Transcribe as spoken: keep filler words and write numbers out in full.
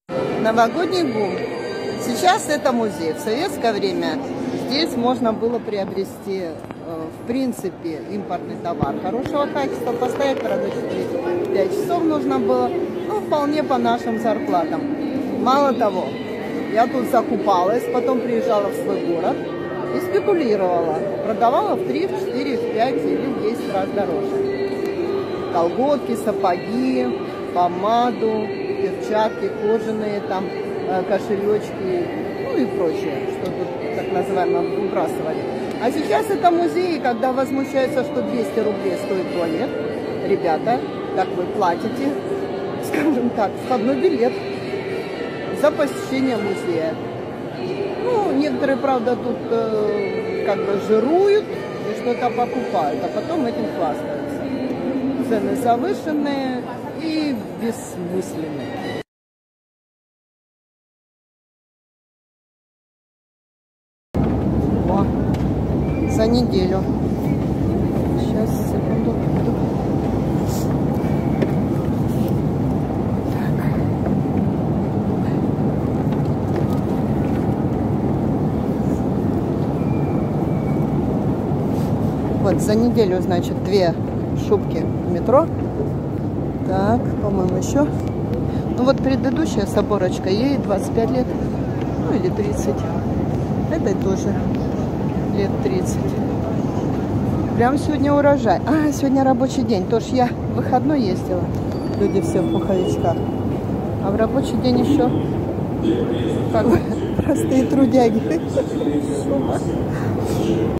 Новогодний бум. Сейчас это музей. В советское время здесь можно было приобрести, в принципе, импортный товар хорошего качества. Постоять, правда, четыре-пять часов нужно было, ну, вполне по нашим зарплатам. Мало того, я тут закупалась, потом приезжала в свой город и спекулировала. Продавала в три, в четыре, в пять или в десять раз дороже. Колготки, сапоги, помаду, перчатки кожаные, там кошелечки, ну и прочее, что тут так называемо выбрасывали. А сейчас это музей, когда возмущаются, что двести рублей стоит туалет. Ребята, как вы платите, скажем так, входной билет за посещение музея. Ну, некоторые, правда, тут э, как бы жируют и что-то покупают, а потом этим хвастаются. Цены завышенные и бессмысленные. О, за неделю. Сейчас, секунду. Вот, за неделю, значит, две шубки в метро. Так, по-моему, еще. Ну вот предыдущая с оборочкой, ей двадцать пять лет, ну или тридцать. Этой тоже лет тридцать. Прям сегодня урожай. А, сегодня рабочий день. Тоже я в выходной ездила. Люди все в пуховичках. А в рабочий день еще как бы простые трудяги.